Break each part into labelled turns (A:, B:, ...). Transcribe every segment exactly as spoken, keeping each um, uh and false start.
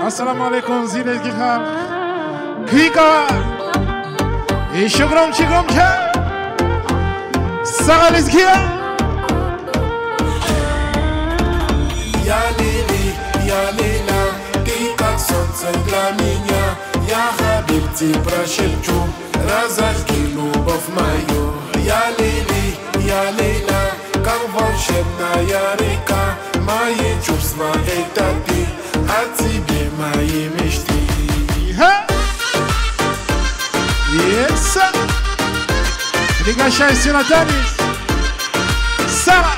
A: Assalamu alaikum zile gihar Kika Et shukram shukram cha Sagal izkia
B: Ya Lili, ya Lila Ты как солнце для меня Я Хабибти прошепчу Разожги любовь мою Я Лили, я Лила Как волшебная река Мои чувства это ты О тебе мои мечты
A: Yes Пригощай синотанис Сара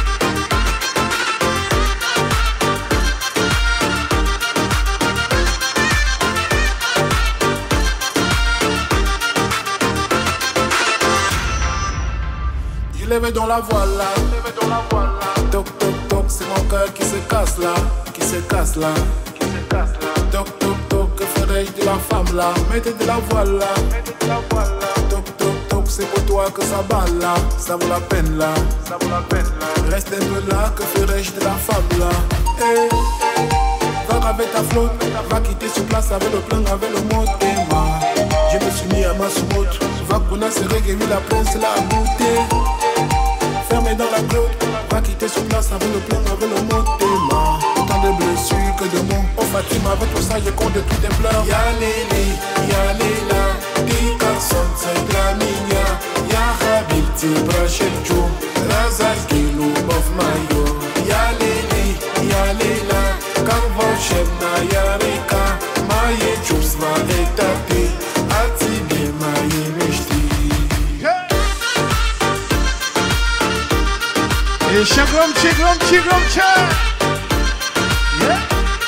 B: Il est dans la voile là, toc toc toc, c'est mon cœur qui se casse là, qui se casse là, qui se casse là. Toc toc toc, que ferais-je de la femme là? Mettez de la voile là, toc toc toc, c'est pour toi que ça balle là, ça vaut la peine là, ça vaut la peine là. Reste un peu là, que ferais-je de la femme là? Hey, va avec ta flotte, va quitter sur place avec le plein, avec le mot et moi. Je me suis mis à ma soumoute, va connaître ce reggae, la prince la beauté. Fermé dans la grotte, va quitter sur place avec le plein, avec le mot téma. Autant de blessures que de mots. Oh Fatima, avec tout ça, je compte de tous tes pleurs. Ya Lili, ya Lila, ты как солнце для меня. Я Хабибти прошепчу, разожги любовь мою. Я Лили, я Лила, как волшебная река. Мои чувства это ты, о тебе мои мечты.
A: Et shukram shukram shukram cha Yeah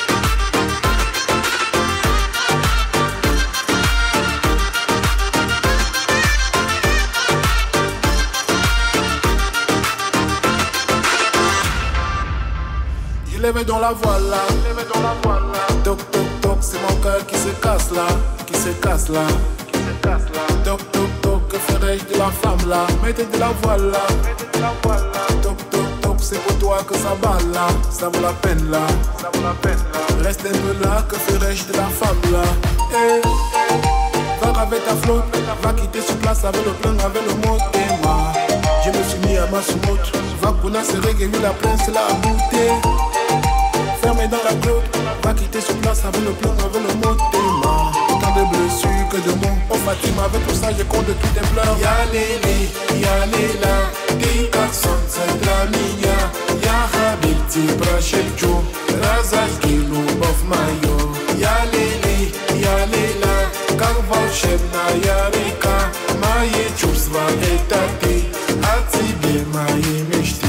B: Il est dans la voile là, toc toc toc, c'est mon cœur qui se casse là, qui se casse là, qui se casse là. Toc toc toc, que ferais-je de la femme là? Mettez de la voile là, toc toc toc, c'est pour toi que ça balle là, ça vaut la peine là, ça vaut la peine là. Reste un peu là, que ferais-je de la femme là? Hey, va avec ta flotte, va quitter sur place avec le plein, avec le mot et moi. Je me suis mis à ma soumoute, va connaître ce reggae, la prince la beauté. Fermé dans la grotte, va quitter sur place avec le plein, avec le mot téma. Autant de blessures que de mots. Oh Fatima, avec tout ça, je compte de tous tes pleurs. Ya Lili, ya Lila, ты как солнце для меня. Я Хабибти прошепчу, разожги любовь мою. Я Лили, я Лила, как волшебная река. Мои чувства это ты, о тебе мои мечты.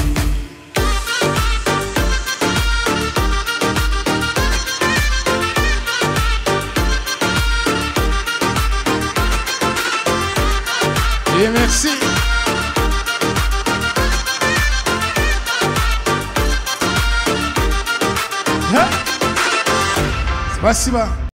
A: Et merci. Спасибо.